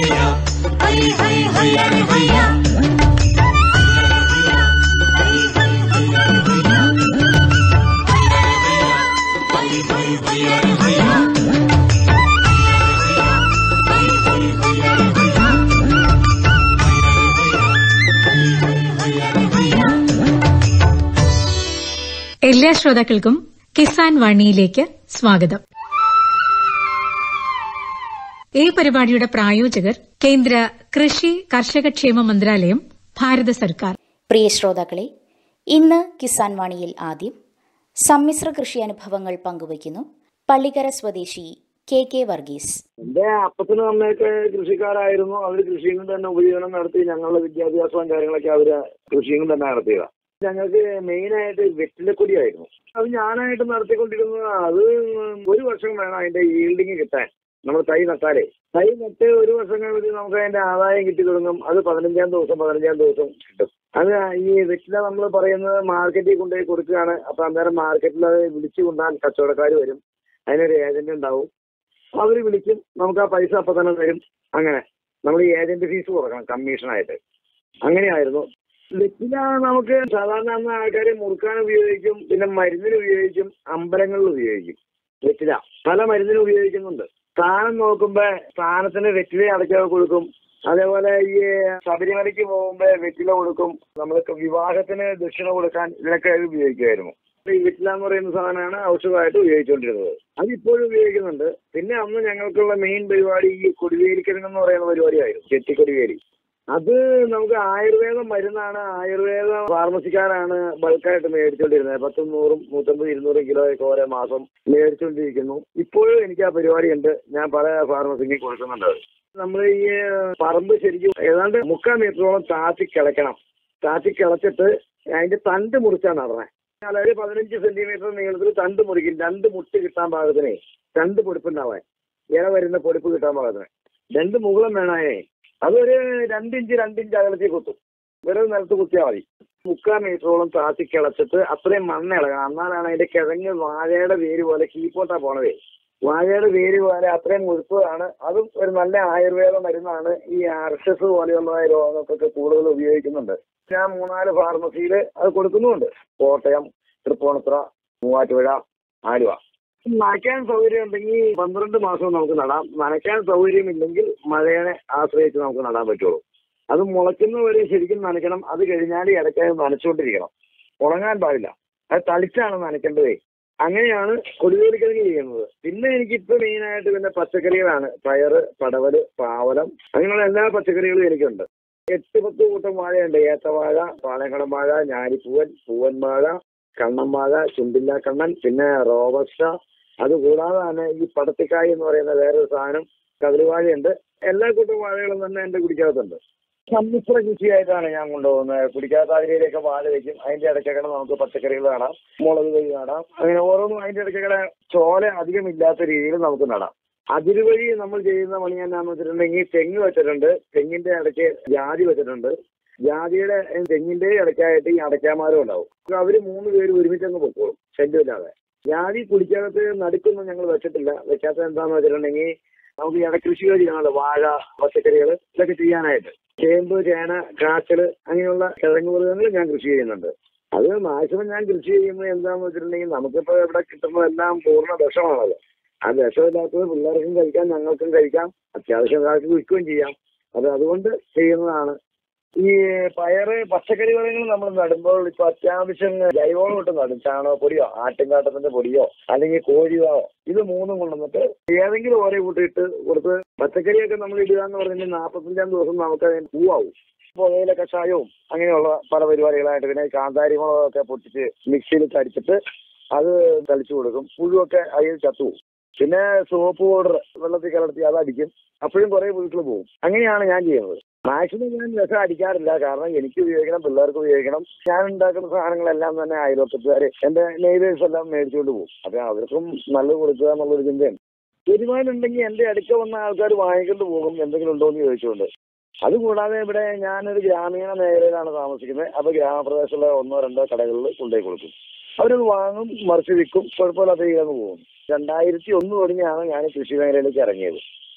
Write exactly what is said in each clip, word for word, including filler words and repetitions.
എല്ലാ ശ്രോതാക്കൾക്കും കിസാൻ വാണിയിലേക്ക് സ്വാഗതം. ഈ പരിപാടിയുടെ പ്രായോജകർ കേന്ദ്ര കൃഷി കർഷകക്ഷേമ മന്ത്രാലയം, ഭാരത സർക്കാർ. പ്രിയ ശ്രോതാക്കളെ, ഇന്ന് കിസാൻ വാണിയിൽ ആദ്യം സമ്മിശ്ര കൃഷി അനുഭവങ്ങൾ പങ്കുവയ്ക്കുന്നു പള്ളിക്കര സ്വദേശി കെ കെ വർഗീസ്. എന്റെ അപ്പച്ചനും അമ്മയൊക്കെ കൃഷിക്കാരായിരുന്നു. അവർ കൃഷിയിൽ നിന്ന് തന്നെ ഉപജീവനം നടത്തി. ഞങ്ങളുടെ വിദ്യാഭ്യാസവും കാര്യങ്ങളൊക്കെ അവര് കൃഷിയിൽ നിന്ന് തന്നെ നടത്തിയതാണ്. ഞങ്ങൾക്ക് മെയിനായിട്ട് വെറ്റിലക്കൊടിയായിരുന്നു. അത് ഞാനായിട്ട് നടത്തിക്കൊണ്ടിരുന്നത്. അത് ഒരു വർഷം വേണം അതിന്റെ ഈൽഡിങ് കിട്ടാൻ. നമ്മൾ തൈ നട്ടാലേ തൈ നട്ട് ഒരു വർഷം കഴിഞ്ഞ് നമുക്ക് അതിന്റെ ആദായം കിട്ടി തുടങ്ങും. അത് പതിനഞ്ചാം ദിവസം പതിനഞ്ചാം ദിവസം കിട്ടും. അത് ഈ വെറ്റില നമ്മൾ പറയുന്നത് മാർക്കറ്റിൽ കൊണ്ടുപോയി കൊടുക്കുകയാണ്. അപ്പൊ അന്നേരം മാർക്കറ്റിൽ അത് വിളിച്ചു കൊണ്ടാൽ കച്ചവടക്കാർ വരും. അതിനൊരു ഏജന്റ് ഉണ്ടാവും. അവർ വിളിക്കും, നമുക്ക് ആ പൈസ അപ്പൊ തന്നെ തരും. അങ്ങനെ നമ്മൾ ഈ ഏജന്റ് ഫീസ് കൊടുക്കണം കമ്മീഷനായിട്ട്. അങ്ങനെയായിരുന്നു. വെറ്റില നമുക്ക് സാധാരണ അന്ന് ആൾക്കാർ മുറുക്കാൻ ഉപയോഗിക്കും, പിന്നെ മരുന്നിന് ഉപയോഗിക്കും, അമ്പലങ്ങളിൽ ഉപയോഗിക്കും. വെറ്റില പല മരുന്നിന് ഉപയോഗിക്കുന്നുണ്ട്. സ്ഥാനം നോക്കുമ്പോ സ്ഥാനത്തിന് വെറ്റില അടയ്ക്കാൻ കൊടുക്കും. അതേപോലെ ഈ ശബരിമലയ്ക്ക് പോകുമ്പോ വെറ്റില കൊടുക്കും. നമ്മൾക്ക് വിവാഹത്തിന് ദക്ഷിണ കൊടുക്കാൻ ഇതിനൊക്കെ ഉപയോഗിക്കുമായിരുന്നു. ഈ വെറ്റില എന്ന് പറയുന്ന സാധനമാണ് ഔഷധമായിട്ട് ഉപയോഗിച്ചുകൊണ്ടിരുന്നത്. അതിപ്പോഴും ഉപയോഗിക്കുന്നുണ്ട്. പിന്നെ അന്ന് ഞങ്ങൾക്കുള്ള മെയിൻ പരിപാടി ഈ കൊടിവേലിക്കിഴങ്ങ് എന്ന് പറയുന്ന പരിപാടിയായിരുന്നു. ചെത്തിക്കൊടിവേലി. അത് നമുക്ക് ആയുർവേദ മരുന്നാണ്. ആയുർവേദ ഫാർമസിക്കാരാണ് ബൾക്കായിട്ട് മേടിച്ചുകൊണ്ടിരുന്നത്. പത്തും നൂറും നൂറ്റമ്പത് ഇരുന്നൂറും കിലോ ഒക്കെ ഓരോ മാസം മേടിച്ചുകൊണ്ടിരിക്കുന്നു. ഇപ്പോഴും എനിക്ക് ആ പരിപാടി ഉണ്ട്. ഞാൻ പല ഫാർമസിക്ക് കൊടുക്കുന്നുണ്ട്. നമ്മൾ ഈ പറമ്പ് ശരിക്കും ഏതാണ്ട് മുക്കാൽ മീറ്ററോളം താത്തി കിളയ്ക്കണം. താത്തി കിളച്ചിട്ട് അതിന്റെ തണ്ട് മുറിച്ചാണ് നടണേ. അതായത് പതിനഞ്ച് സെന്റിമീറ്റർ നീളത്തിൽ തണ്ട് മുറിക്കും. രണ്ട് മുട്ട് കിട്ടാൻ പാകത്തിനെ, രണ്ട് പൊടിപ്പുണ്ടാവാൻ, ഇല വരുന്ന പൊടിപ്പ് കിട്ടാൻ പാകത്തിന് രണ്ട് മുകളം വേണേ. അതൊരു രണ്ടിഞ്ച് രണ്ടിഞ്ച് അകലത്തിൽ കുത്തും. വെറുതെ നിലത്ത് കുത്തിയാൽ മതി. മുക്കാൽ മീറ്ററോളം താത്തി കിളച്ചിട്ട് അത്രയും മണ്ണ് ഇളകണം. എന്നാലാണ് അതിന്റെ കിഴങ്ങ് വാഴയുടെ വേര് പോലെ കീപ്പോട്ടാ പോണതേ. വാഴയുടെ വേര് പോലെ അത്രയും മുഴുപ്പതാണ്. അതും ഒരു നല്ല ആയുർവേദ മരുന്നാണ്. ഈ അർഷസ് പോലെയുള്ള രോഗങ്ങൾക്കൊക്കെ കൂടുതൽ ഉപയോഗിക്കുന്നുണ്ട്. ഞാൻ മൂന്നാല് ഫാർമസിയിൽ അത് കൊടുക്കുന്നുമുണ്ട്. കോട്ടയം, തൃപ്പൂണിത്തുറ, മൂവാറ്റുപുഴ, ആലുവ. നനയ്ക്കാൻ സൗകര്യം ഉണ്ടെങ്കിൽ പന്ത്രണ്ട് മാസവും നമുക്ക് നടാം. നനയ്ക്കാൻ സൗകര്യമില്ലെങ്കിൽ മഴയെ ആശ്രയിച്ച് നമുക്ക് നടാൻ പറ്റുള്ളൂ. അത് മുളയ്ക്കുന്നവരെ ശരിക്കും നനയ്ക്കണം. അത് കഴിഞ്ഞാൽ ഇടയ്ക്ക് നനച്ചുകൊണ്ടിരിക്കണം. ഉണങ്ങാൻ പാടില്ല. അത് തളിച്ചാണ് നനയ്ക്കേണ്ടതേ. അങ്ങനെയാണ് കൊടിവേലിക്കിഴങ്ങ് ചെയ്യുന്നത്. പിന്നെ എനിക്കിപ്പോൾ മെയിനായിട്ട് പിന്നെ പച്ചക്കറികളാണ്. പയറ്, പടവല്, പാവലം, അങ്ങനെയുള്ള എല്ലാ പച്ചക്കറികളും എനിക്കുണ്ട്. എട്ട് പത്ത് കൂട്ടം വാഴയുണ്ട്. ഏത്തവാഴ, പാളയംകടം വാഴ, ഞാലിപ്പൂവൻ, പൂവൻ വാഴ, കണ്ണൻ വാഴ, ചുണ്ടില്ല കണ്ണൻ, പിന്നെ റോബസ്റ്റ. അതുകൂടാതെ തന്നെ ഈ പടത്തിക്കായ് എന്ന് പറയുന്ന വേറൊരു സാധനം, കതിർവാഴയുണ്ട്. എല്ലാ കൂട്ടം വാഴകളും തന്നെ എൻ്റെ കുടിക്കകത്തുണ്ട്. സമ്മിശ്ര കൃഷിയായിട്ടാണ് ഞാൻ കൊണ്ടുപോകുന്നത്. കുടിക്കാത്ത അതിലേക്ക് വാഴ വയ്ക്കും. അതിന്റെ ഇടയ്ക്കൊക്കെ നമുക്ക് പച്ചക്കറികൾ നടാം, മുളക് തൈ നടാം. അങ്ങനെ ഓരോന്നും അതിന്റെ ഇടയ്ക്കൊക്കെ ചോല അധികം ഇല്ലാത്ത രീതിയിൽ നമുക്ക് നടാം. അതിരുവഴി നമ്മൾ ചെയ്യുന്ന പണി എന്നാന്ന് വെച്ചിട്ടുണ്ടെങ്കിൽ തെങ്ങ് വെച്ചിട്ടുണ്ട്. തെങ്ങിന്റെ ഇടയ്ക്ക് ജാതി വെച്ചിട്ടുണ്ട്. ജാതിയുടെ തെങ്ങിന്റെ ഇടയ്ക്കായിട്ട് ഈ അടയ്ക്കാമാരും ഉണ്ടാവും. അവര് മൂന്ന് പേര് ഒരുമിച്ചങ്ങ് പൊക്കോളും ശല്യമില്ലാതെ. ജാതി കുടിക്കകത്ത് നടുക്കൊന്നും ഞങ്ങൾ വെച്ചിട്ടില്ല. വെക്കാത്ത എന്താന്ന് വെച്ചിട്ടുണ്ടെങ്കിൽ നമുക്ക് ഇടകൃഷികൾ ചെയ്യാനുള്ളത് വാഴ, പച്ചക്കറികൾ ഇതൊക്കെ ചെയ്യാനായിട്ട്. ചേമ്പ്, ചേന, കാച്ചല് അങ്ങനെയുള്ള കിഴങ്ങുവർഗ്ഗങ്ങൾ ഞാൻ കൃഷി ചെയ്യുന്നുണ്ട്. അത് മാക്സിമം ഞാൻ കൃഷി ചെയ്യുന്നത് എന്താണെന്ന് വെച്ചിട്ടുണ്ടെങ്കിൽ നമുക്കിപ്പോൾ ഇവിടെ കിട്ടുന്നതെല്ലാം പൂർണ്ണ വിഷമാണല്ലോ. ആ വിഷമില്ലാത്തത് പിള്ളേർക്കും കഴിക്കാം, ഞങ്ങൾക്കും കഴിക്കാം, അത്യാവശ്യം കാലത്ത് വിൽക്കുകയും ചെയ്യാം. അത് അതുകൊണ്ട് ചെയ്യുന്നതാണ്. ഈ പയറ്, പച്ചക്കറി വർഗ്ഗങ്ങൾ നമ്മൾ നടുമ്പോൾ ഇപ്പൊ അത്യാവശ്യം ജൈവവളം ഇട്ട് നടും. ചാണകപ്പൊടിയോ ആട്ടിൻകാട്ടത്തിന്റെ പൊടിയോ അല്ലെങ്കിൽ കോഴിയോ ഇത് മൂന്നും കൊണ്ടുവന്നിട്ട് ഏതെങ്കിലും ഓരോ കൂട്ടിയിട്ട് കൊടുത്ത് പച്ചക്കറിയൊക്കെ നമ്മൾ ഇടുക എന്ന് പറഞ്ഞാൽ നാൽപ്പത്തഞ്ചാം ദിവസം നമുക്ക് അതിന് പൂവാവും. പുകയില കഷായവും അങ്ങനെയുള്ള പല പരിപാടികളായിട്ട് പിന്നെ കാന്താരി മുളകൊക്കെ പൊട്ടിച്ച് മിക്സിയിൽ അടിച്ചിട്ട് അത് തളിച്ചു കൊടുക്കും. പുഴുവൊക്കെ അതിൽ ചത്തുപോകും. പിന്നെ സോപ്പ് പൗഡർ വെള്ളത്തിൽ കലർത്തി അത് അടിക്കും. അപ്പോഴും കുറെ വീട്ടിൽ പോകും. അങ്ങനെയാണ് ഞാൻ ചെയ്യുന്നത്. മാക്സിമം ഞാൻ വിഷം അടിക്കാറില്ല. കാരണം എനിക്ക് ഉപയോഗിക്കണം, പിള്ളേർക്ക് ഉപയോഗിക്കണം. ഞാൻ ഉണ്ടാക്കുന്ന സാധനങ്ങളെല്ലാം തന്നെ അയൽവക്കത്തുകാർ എൻ്റെ നെയ്ബേഴ്സ് എല്ലാം മേടിച്ചുകൊണ്ട് പോകും. അപ്പൊ അവർക്കും നല്ലത് കൊടുക്കുക എന്നുള്ളൊരു ചിന്തയാണ്. തീരുമാനം ഉണ്ടെങ്കിൽ എൻ്റെ അടുക്ക വന്ന ആൾക്കാർ വാങ്ങിക്കൊണ്ട് പോകും എന്തെങ്കിലും ഉണ്ടോ എന്ന് ചോദിച്ചുകൊണ്ട്. അതുകൂടാതെ ഇവിടെ ഞാനൊരു ഗ്രാമീണ മേഖലയിലാണ് താമസിക്കുന്നത്. അപ്പൊ ഗ്രാമപ്രദേശത്തുള്ള ഒന്നോ രണ്ടോ കടകളിൽ കൊണ്ടുപോയി കൊടുക്കും. അവരത് വാങ്ങും, മറിച്ച് വിൽക്കും. കുഴപ്പമില്ലാത്ത രീതിയിൽ പോകും. രണ്ടായിരത്തി ഒന്ന് തുടങ്ങിയാണ് ഞാൻ കൃഷി മേഖലയിലേക്ക് ഇറങ്ങിയത്.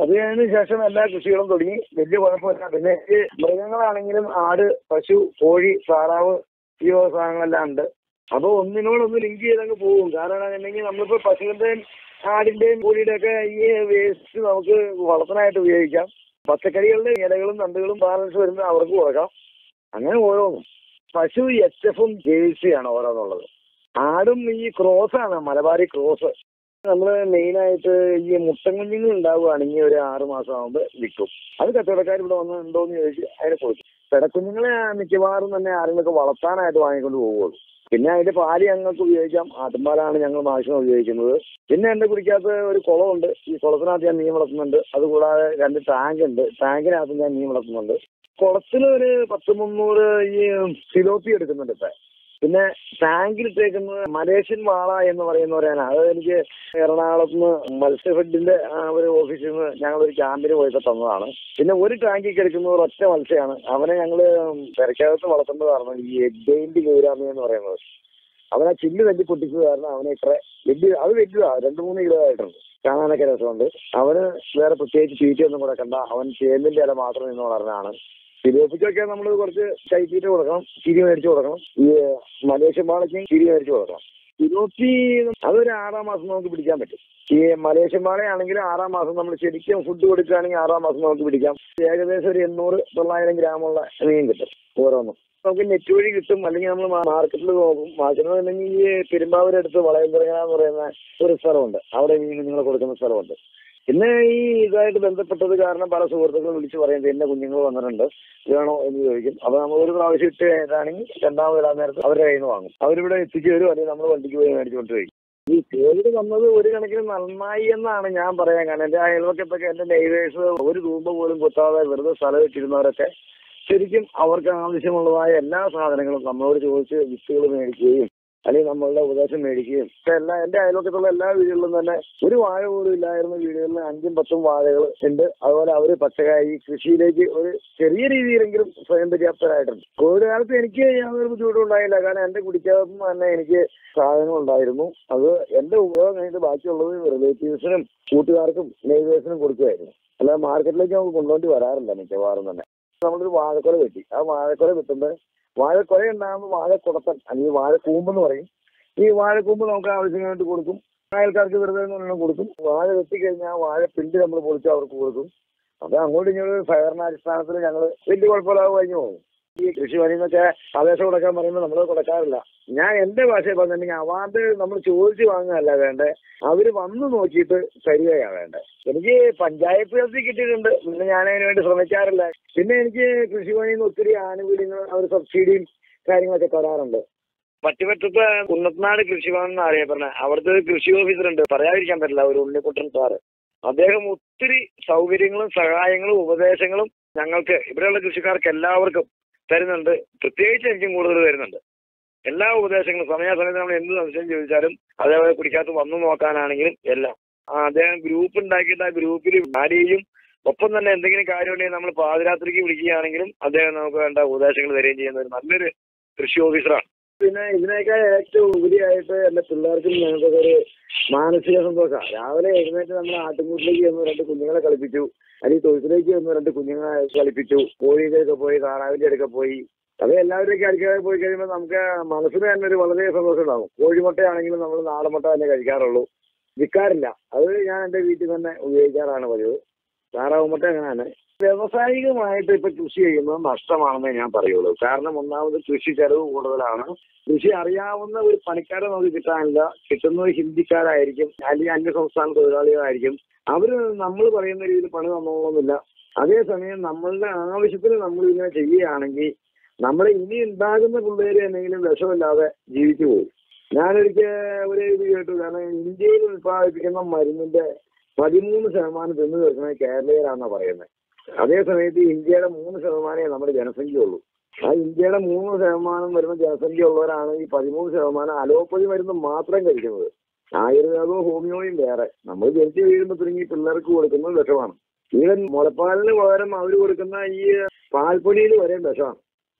അത് കഴിഞ്ഞ ശേഷം എല്ലാ കൃഷികളും തുടങ്ങി. വലിയ കുഴപ്പമില്ല. പിന്നെ ഈ മൃഗങ്ങളാണെങ്കിലും ആട്, പശു, കോഴി, താറാവ് ഈ സാധനങ്ങളെല്ലാം ഉണ്ട്. അപ്പോൾ ഒന്നിനോടൊന്ന് ലിങ്ക് ചെയ്തങ്ങ് പോകും. കാരണം എന്താണെന്നുണ്ടെങ്കിൽ നമ്മളിപ്പോൾ പശുവിൻ്റെയും ആടിൻ്റെയും കോഴിയുടെ ഒക്കെ ഈ വേസ്റ്റ് നമുക്ക് വളത്തിനായിട്ട് ഉപയോഗിക്കാം. പച്ചക്കറികളുടെ ഇലകളും തണ്ടുകളും ബാലൻസ് വരുമ്പോൾ അവർക്ക് കൊടുക്കാം. അങ്ങനെ ഓരോന്നും. പശു എച്ച് എഫും ജേഴ്സിയാണ് ഓരോന്നുള്ളത്. ആടും ഈ ക്രോസാണ്, മലബാറി ക്രോസ്. നമ്മൾ മെയിനായിട്ട് ഈ മുട്ടൻകുഞ്ഞുങ്ങൾ ഉണ്ടാവുകയാണെങ്കിൽ ഒരു ആറ് മാസം ആകുമ്പോൾ വിൽക്കും. അത് കച്ചവടക്കാർ ഇവിടെ വന്ന് ഉണ്ടോയെന്ന് ചോദിച്ച് അതിനെ കൊടുക്കും. പെടക്കുഞ്ഞുങ്ങളെ മിക്കവാറും തന്നെ ആരെങ്കിലുമൊക്കെ വളർത്താനായിട്ട് വാങ്ങിക്കൊണ്ട് പോകുള്ളൂ. പിന്നെ അതിന്റെ പാല് ഞങ്ങൾക്ക് ഉപയോഗിക്കാം. ആട്ടുംപാലാണ് ഞങ്ങൾ മാക്സിമം ഉപയോഗിക്കുന്നത്. പിന്നെ എൻ്റെ കുടിക്കകത്ത് ഒരു കുളമുണ്ട്. ഈ കുളത്തിനകത്ത് ഞാൻ മീൻ വളർത്തുന്നുണ്ട്. അതുകൂടാതെ രണ്ട് ടാങ്ക് ഉണ്ട്. ടാങ്കിനകത്ത് ഞാൻ മീൻ വളർത്തുന്നുണ്ട്. കുളത്തിൽ ഒരു പത്ത് മുന്നൂറ് ഈ സിലോപ്പി എടുക്കുന്നുണ്ട് ഇപ്പം. പിന്നെ ടാങ്കിലിട്ടേക്കുന്നത് മലേഷ്യൻ വാള എന്ന് പറയുന്നവരാണ്. അത് എനിക്ക് എറണാകുളത്ത് നിന്ന് മത്സ്യഫെഡിന്റെ ഒരു ഓഫീസിൽ നിന്ന് ഞങ്ങളൊരു ക്യാമ്പിന് പോയപ്പോൾ തന്നതാണ്. പിന്നെ ഒരു ടാങ്കിക്ക് എടുക്കുന്നത് ഒറ്റ മത്സ്യമാണ്. അവനെ ഞങ്ങൾ പെരക്കകത്ത് വളർത്തേണ്ടത് കാരണം ഈ എഗ്ഗൈൻഡ് ഗൗരാമി എന്ന് പറയുന്നത്. അവനെ ചില്ല് തല്ലി പൊട്ടിച്ചത് കാരണം അവനെ ഇത്ര വലിയ, അത് വലിയതാ, രണ്ട് മൂന്ന് കിലോ ആയിട്ടുണ്ട്. കാണാനൊക്കെ രസമുണ്ട്. അവന് വേറെ പ്രത്യേകിച്ച് തീറ്റയൊന്നും കൊടുക്കണ്ട. അവൻ ചേമ്പിന്റെ ഇല മാത്രം നിന്ന് വളർന്നതാണ്. സിലോപ്പിക്കൊക്കെ നമ്മൾ കുറച്ച് കൈത്തീറ്റ കൊടുക്കണം, ചിരി മേടിച്ചു കൊടുക്കണം. ഈ മലേഷ്യൻ വാളയ്ക്കും ചിരി മേടിച്ചു കൊടുക്കണം. സിലോപ്പി അതൊരു ആറാം മാസം നമുക്ക് പിടിക്കാൻ പറ്റും. ഈ മലേഷ്യൻ വാളയാണെങ്കിൽ ആറാം മാസം നമ്മൾ ശരിക്കും ഫുഡ് കൊടുക്കുകയാണെങ്കിൽ ആറാം മാസം നമുക്ക് പിടിക്കാം. ഏകദേശം ഒരു എണ്ണൂറ് തൊള്ളായിരം ഗ്രാമുള്ള മീൻ കിട്ടും ഓരോന്നും. നമുക്ക് നെറ്റ് വഴി കിട്ടും. അല്ലെങ്കിൽ നമ്മൾ മാർക്കറ്റിൽ നോക്കും. മാർക്കറ്റിൽ അല്ലെങ്കിൽ ഈ പെരുമ്പാവൂരടുത്ത് വളയംകുറങ്ങ എന്ന് പറയുന്ന ഒരു സ്ഥലമുണ്ട്. അവിടെ മീൻ നിങ്ങൾ കൊടുക്കുന്ന സ്ഥലമുണ്ട്. പിന്നെ ഈ ഇതായിട്ട് ബന്ധപ്പെട്ടത് കാരണം പല സുഹൃത്തുക്കളും വിളിച്ച് പറയുന്നത് എന്നെ കുഞ്ഞുങ്ങൾ വന്നിട്ടുണ്ട്, വേണോ എന്ന് ചോദിക്കും. അപ്പോൾ നമ്മൾ ഒരു പ്രാവശ്യം ഇട്ട് കഴിഞ്ഞിട്ടാണെങ്കിൽ രണ്ടാമത് ഇടാൻ നേരത്ത് അവരുടെ കയ്യിൽ നിന്ന് വാങ്ങും. അവരിവിടെ എത്തിച്ചു തരും, അല്ലെങ്കിൽ നമ്മൾ വണ്ടിക്ക് പോയി മേടിച്ചുകൊണ്ട് വരും. ഈ കോവിഡ് വന്നത് ഒരു കണക്കിന് നന്നായി എന്നാണ് ഞാൻ പറയാൻ. കാരണം എൻ്റെ അയൽവക്കത്തൊക്കെ എൻ്റെ നെയ്വേഴ്സ് ഒരു രൂപ പോലും കൊത്താതെ വെറുതെ സ്ഥലം ഇട്ടിരുന്നവരൊക്കെ ശരിക്കും അവർക്ക് ആവശ്യമുള്ളതായ എല്ലാ സാധനങ്ങളും നമ്മളോട് ചോദിച്ച് വിത്തുകൾ മേടിക്കുകയും അല്ലെങ്കിൽ നമ്മളുടെ ഉപദേശം മേടിക്കുകയും ഒക്കെ എല്ലാ എൻ്റെ അയൽവക്കത്തുള്ള എല്ലാ വീടുകളിലും തന്നെ ഒരു വാഴ പോലും ഇല്ലായിരുന്ന വീടുകളിൽ അഞ്ചും പത്തും വാഴകൾ ഉണ്ട്. അതുപോലെ അവർ പച്ചക്കായി കൃഷിയിലേക്ക് ഒരു ചെറിയ രീതിയിലെങ്കിലും സ്വയം പര്യാപ്തരായിട്ടുണ്ട്. കോവിഡ് കാലത്ത് എനിക്ക് യാതൊരു ബുദ്ധിമുട്ടും ഉണ്ടായില്ല. കാരണം എൻ്റെ കുടിക്കകത്ത് തന്നെ എനിക്ക് സാധനങ്ങൾ ഉണ്ടായിരുന്നു. അത് എൻ്റെ ഉപയോഗം കഴിഞ്ഞിട്ട് ബാക്കിയുള്ളത് റിലേറ്റീവ്സിനും കൂട്ടുകാർക്കും നെയ്ബേഴ്സിനും കൊടുക്കുമായിരുന്നു. അല്ലാതെ മാർക്കറ്റിലേക്ക് നമുക്ക് കൊണ്ടുപോയി വരാറില്ല മിക്കവാറും തന്നെ. നമ്മളൊരു വാഴക്കൊല വെട്ടി. ആ വാഴക്കൊല വെട്ടുമ്പോൾ വാഴക്കൊല ഉണ്ടാകുമ്പോൾ വാഴക്കുടത്തൻ അല്ലെങ്കിൽ വാഴക്കൂമ്പെന്ന് പറയും. ഈ വാഴക്കൂമ്പ് നമുക്ക് ആവശ്യമായിട്ട് കൊടുക്കും. അയൽക്കാർക്ക് വെറുതെ ഒന്നും കൊടുക്കും. വാഴ വെട്ടിക്കഴിഞ്ഞാൽ വാഴപ്പിണ്ടി നമ്മൾ പൊളിച്ച് അവർക്ക് കൊടുക്കും. അപ്പോൾ അങ്ങോട്ട് ഇങ്ങോട്ട് ഫയറിന്റെ അടിസ്ഥാനത്തിൽ ഞങ്ങൾ വലിയ കുഴപ്പമില്ലാതെ കഴിഞ്ഞു പോകും. ഈ കൃഷിഭവനിൽ നിന്നൊക്കെ അപേക്ഷ കൊടുക്കാൻ പറയുമ്പോൾ നമ്മൾ കൊടുക്കാറില്ല. ഞാൻ എൻ്റെ ഭാഷയിൽ പറഞ്ഞിട്ടുണ്ടെങ്കിൽ അവാർഡ് നമ്മൾ ചോദിച്ച് വാങ്ങുകയല്ല വേണ്ടേ, അവർ വന്ന് നോക്കിയിട്ട് തരികയാണ് വേണ്ടത്. എനിക്ക് പഞ്ചായത്ത് തലത്തിൽ കിട്ടിയിട്ടുണ്ട്. പിന്നെ ഞാൻ അതിന് വേണ്ടി ശ്രമിക്കാറില്ല. പിന്നെ എനിക്ക് കൃഷിഭവനിൽ നിന്ന് ഒത്തിരി ആനുകൂല്യങ്ങൾ, അവർ സബ്സിഡിയും കാര്യങ്ങളൊക്കെ തരാറുണ്ട്. പറ്റുപറ്റത്ത് കുന്നത്തനാട് കൃഷിഭവൻ എന്ന് അറിയപ്പെടുന്നത്. അവിടുത്തെ ഒരു കൃഷി ഓഫീസറുണ്ട്, പറയാതിരിക്കാൻ പറ്റില്ല, ഒരു ഉണ്ണിക്കുട്ടൻ സാറ്. അദ്ദേഹം ഒത്തിരി സൗകര്യങ്ങളും സഹായങ്ങളും ഉപദേശങ്ങളും ഞങ്ങൾക്ക് ഇവിടെയുള്ള കൃഷിക്കാർക്ക് എല്ലാവർക്കും തരുന്നുണ്ട്. പ്രത്യേകിച്ച് എനിക്കും കൂടുതൽ തരുന്നുണ്ട്. എല്ലാ ഉപദേശങ്ങളും സമയാസമയത്ത് നമ്മൾ എന്ത് സംശയം ചോദിച്ചാലും അതേപോലെ കുടിക്കാത്ത വന്നു നോക്കാനാണെങ്കിലും എല്ലാം. അദ്ദേഹം ഗ്രൂപ്പ് ഉണ്ടാക്കിയിട്ട് ആ ഗ്രൂപ്പിൽ ആഡ് ചെയ്യും. ഒപ്പം തന്നെ എന്തെങ്കിലും കാര്യമുണ്ടെങ്കിൽ നമ്മൾ പാതിരാത്രിക്ക് വിളിക്കുകയാണെങ്കിലും അദ്ദേഹം നമുക്ക് വേണ്ട ഉപദേശങ്ങൾ തരികയും ചെയ്യുന്ന ഒരു നല്ലൊരു കൃഷി ഓഫീസറാണ്. പിന്നെ ഇതിനേക്കാൾ ഏറ്റവും ഉപരിയായിട്ട് എൻ്റെ പിള്ളേർക്കും ഞങ്ങൾക്കൊക്കെ ഒരു മാനസിക സന്തോഷമാണ്. രാവിലെ എഴുന്നേറ്റ് നമ്മൾ ആട്ടുംകൂട്ടിലേക്ക് ചെന്ന് രണ്ട് കുഞ്ഞുങ്ങളെ കളിപ്പിച്ചു, അല്ലെങ്കിൽ തൊഴുത്തിലേക്ക് ചെന്ന് രണ്ട് കുഞ്ഞുങ്ങളെ കളിപ്പിച്ചു, കോഴിയിലേക്ക് പോയി, താറാവിൻ്റെ അടുക്ക പോയി. അത് എല്ലാവരുടെയൊക്കെ അടുക്കളയിൽ പോയി കഴിയുമ്പോൾ നമുക്ക് മനസ്സിന് തന്നെ ഒരു വളരെ സന്തോഷം ഉണ്ടാകും. കോഴിമുട്ടയാണെങ്കിലും നമ്മൾ നാടൻ മുട്ട തന്നെ കഴിക്കാറുള്ളൂ, വിൽക്കാറില്ല. അത് ഞാൻ എൻ്റെ വീട്ടിൽ തന്നെ ഉപയോഗിക്കാറാണ് പതിവ്. താറാവ് മുട്ട അങ്ങനെയാണ്. വ്യവസായികമായിട്ട് ഇപ്പൊ കൃഷി ചെയ്യുന്നത് നഷ്ടമാണെന്നേ ഞാൻ പറയുള്ളൂ. കാരണം ഒന്നാമത് കൃഷി ചെലവ് കൂടുതലാണ്. കൃഷി അറിയാവുന്ന ഒരു പണിക്കാരെ നമുക്ക് കിട്ടാനില്ല. കിട്ടുന്നത് ഹിന്ദിക്കാരായിരിക്കും, അല്ലെങ്കിൽ അന്യ സംസ്ഥാന തൊഴിലാളികളായിരിക്കും. അവര് നമ്മൾ പറയുന്ന രീതിയിൽ പണി തന്നോളന്നില്ല. അതേസമയം നമ്മളുടെ ആവശ്യത്തിന് നമ്മൾ ഇങ്ങനെ ചെയ്യുകയാണെങ്കിൽ നമ്മൾ ഇനി ഉണ്ടാകുന്ന പിള്ളേര് എന്തെങ്കിലും വിഷമില്ലാതെ ജീവിച്ചു പോകും. ഞാനൊരിക്കൽ ഒരു ഇത് കേട്ടു. കാരണം ഇന്ത്യയിൽ ഉത്പാദിപ്പിക്കുന്ന മരുന്നിന്റെ പതിമൂന്ന് ശതമാനം തിന്നു തീർക്കുന്നത് കേരളീയരാണെന്നാണ് പറയുന്നത്. അതേസമയത്ത് ഇന്ത്യയുടെ മൂന്ന് ശതമാനമേ നമ്മുടെ ജനസംഖ്യ ഉള്ളൂ. ആ ഇന്ത്യയുടെ മൂന്ന് ശതമാനം വരുന്ന ജനസംഖ്യ ഉള്ളവരാണ് ഈ പതിമൂന്ന് ശതമാനം അലോപ്പതി മരുന്ന് മാത്രം കഴിക്കുന്നത്. ആയുർവേദവും ഹോമിയോയും വേറെ. നമ്മൾ ജനിച്ച് വീഴുമ്പോൾ തുടങ്ങി പിള്ളേർക്ക് കൊടുക്കുന്നത് വിഷമാണ്. ഈവൻ മുലപ്പാലിന് പകരം അവർ കൊടുക്കുന്ന ഈ പാൽപ്പൊടിയിൽ വരെ വിഷമാണ്.